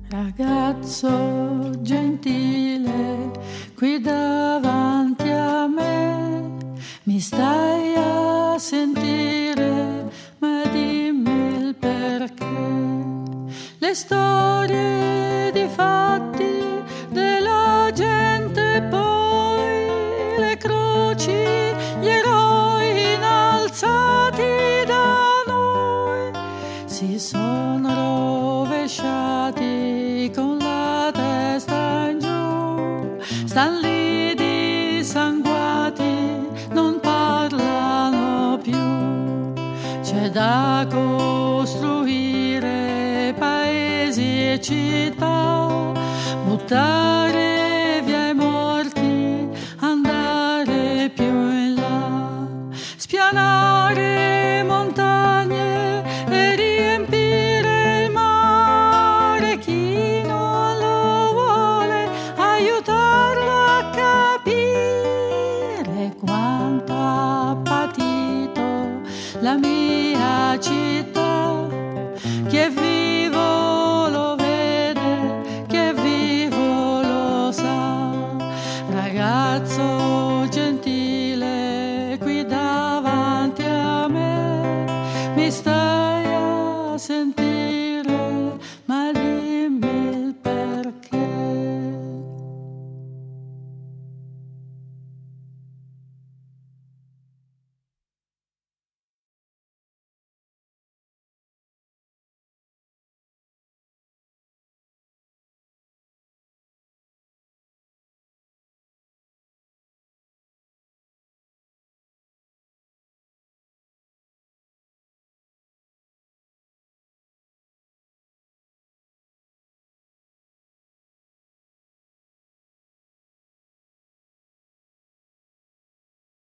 Ragazzo gentile, qui davanti a me, mi stai a sentire, ma dimmi il perché. Le storie di fatti della gente, poi le croci, gli eroi innalzati da noi, si sono rovesciati con la testa in giù, stan lì dissanguati, non parlano più. C'è da costruire paesi e città, buttare via i morti, andare più in là, spianare